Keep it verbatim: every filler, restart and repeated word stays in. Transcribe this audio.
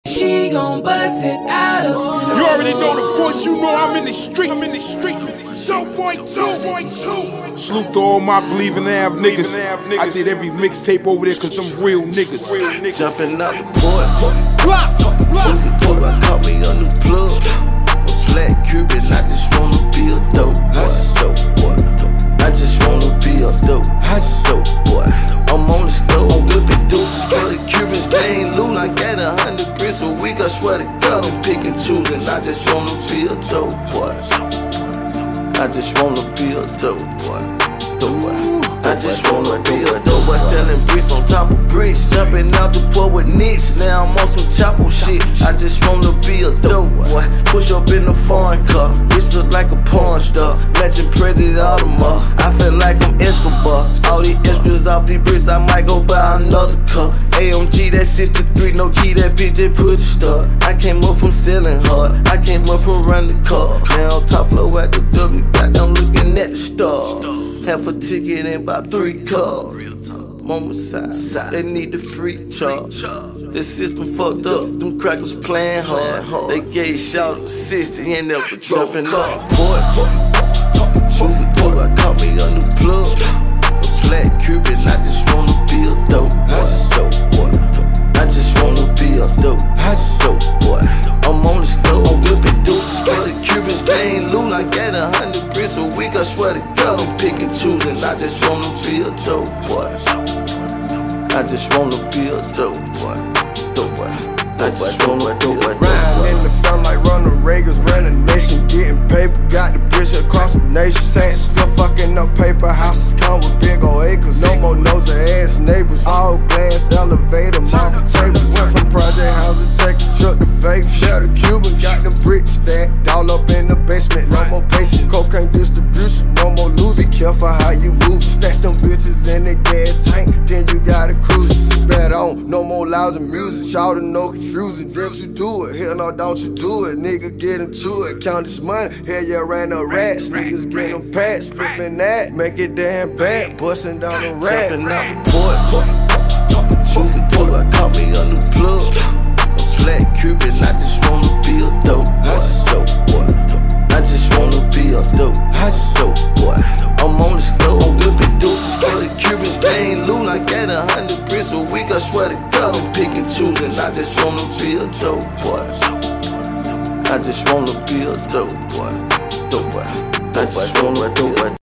She gon' bust it out of You already know the voice, you know I'm in the streets. I'm in the streets. Dope boy two, boy two. Salute to all my believing Av niggas. I did every mixtape over there cause them real niggas. Jumping out the port. Block, block. Told I caught me a new plug. A black Cuban, I just wanna be a dope boy. Dope boy. I just wanna be a dope, dope boy. I'm on the stove, I'm whipping deuces for the Cubans. They ain't lose. I got a hundred bricks a week. I swear to God, I'm picking choosing. I just wanna be a dope boy. I just wanna be a dope boy. Dope boy. I just wanna be a dope boy. Selling bricks on top of bricks. Jumping out the port with nicks. Now I'm on some Chapo shit. I just wanna be a dope boy. Push up in a foreign car. Bitch look like a porn star. Matching President Audemars. I feel like I'm Escobar. All these extras off these bricks, I might go buy another car. A M G, that sixty-three, no key, that bitch just put start. I came up from selling hard. I came up from running the car. Now top flow at the W. Got them looking at the stars. Half a ticket and about three cars. Mama side, they need the free charge. The system fucked up, them crackers playing hard. They gave shout out sixty and never jumping up. Boy, truly told I caught me a new plug. A black Cuban, I just wanna be a dope boy. I just wanna be a dope, dope boy. I'm on the stove, I'm whipping deuces for the Cubans. They ain't lose. I got a hundred bricks a week. I swear to God, I'm picking choosing. I just wanna be a dope boy. I just wanna be a dope boy. Dope boy. I just wanna be a dope boy. Riding in the front like Ronald Reagan's running the nation, getting paper. Got the bridge across the nation. Saints still fucking up paper. Houses come with big old acres. No more nosy ass neighbors. All glass elevator, mama tables. Went from project house to take a trip to Vegas. Share the Cubans, got the bricks stacked all up in the basement. No more patience, cocaine distribution. No more losing. Be careful how you move. Stash them bitches in the gas tank, then you gotta cruise it. Spread on, no more lousy music. Shout no confusing. Don't you do it? Hell no, don't you do it? Nigga, get into it. Count this money. Hell yeah, ran the rats. Niggas get them pats, flipping that. Make it damn bad. Busting down the rat. Jumping out the port. Truly told I caught me a new plug. A black Cuban, I just wanna be a dope boy. I just wanna be a dope, dope boy. I'm on the stove, I'm whipping deuces for the Cubans. They ain't lose. I got a hundred bricks a week. I swear to God, I'm picking choosing. I just wanna be a dope boy. I just wanna be a dope boy. Dope boy. I just wanna do it.